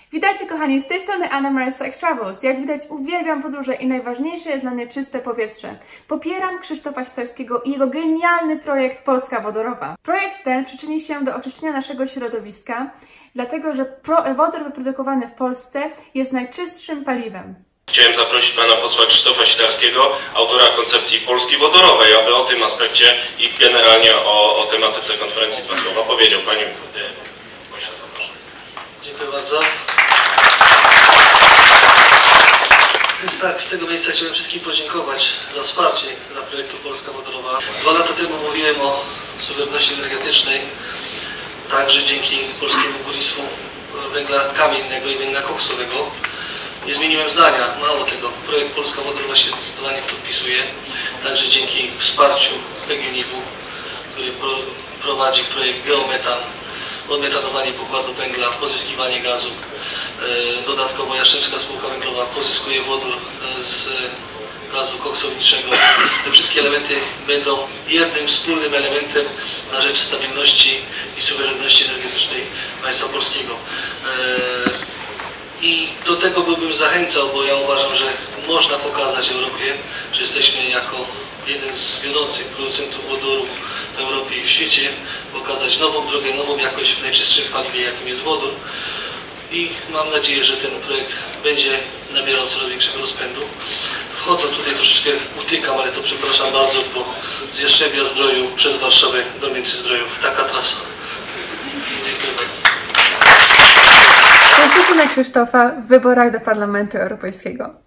Witajcie kochani, z tej strony Anna Maria Sex Travels. Jak widać, uwielbiam podróże i najważniejsze jest dla mnie czyste powietrze. Popieram Krzysztofa Sitarskiego i jego genialny projekt Polska Wodorowa. Projekt ten przyczyni się do oczyszczenia naszego środowiska, dlatego że wodór wyprodukowany w Polsce jest najczystszym paliwem. Chciałem zaprosić pana posła Krzysztofa Sitarskiego, autora koncepcji Polski Wodorowej, aby o tym aspekcie i generalnie o tematyce konferencji dwa słowa powiedział. Panie pośle, zapraszam. Dziękuję bardzo. Więc tak, z tego miejsca chciałem wszystkim podziękować za wsparcie dla projektu Polska Wodorowa. 2 lata temu mówiłem o suwerenności energetycznej, także dzięki polskiemu górnictwu węgla kamiennego i węgla koksowego. Nie zmieniłem zdania, mało tego, projekt Polska Wodorowa się zdecydowanie podpisuje, także dzięki wsparciu PGNiG-u, który prowadzi projekt Geometan, odmetanowanie pokładu węgla, pozyskiwanie gazu. Dodatkowo Jastrzębska Spółka Węglowa pozyskuje wodór z gazu koksowniczego. Te wszystkie elementy będą jednym wspólnym elementem na rzecz stabilności i suwerenności energetycznej państwa polskiego. I do tego byłbym zachęcał, bo ja uważam, że można pokazać Europie, że jesteśmy jako jeden z wiodących producentów wodoru w Europie i w świecie, pokazać nową drogę, nową jakość w najczystszym paliwie, jakim jest wodór. I mam nadzieję, że ten projekt będzie nabierał coraz większego rozpędu. Wchodzę tutaj, troszeczkę utykam, ale to przepraszam bardzo, bo z Jastrzębia-Zdroju przez Warszawę do Międzyzdrojów. Taka trasa. Dziękuję bardzo. Głosujcie na Krzysztofa w wyborach do Parlamentu Europejskiego.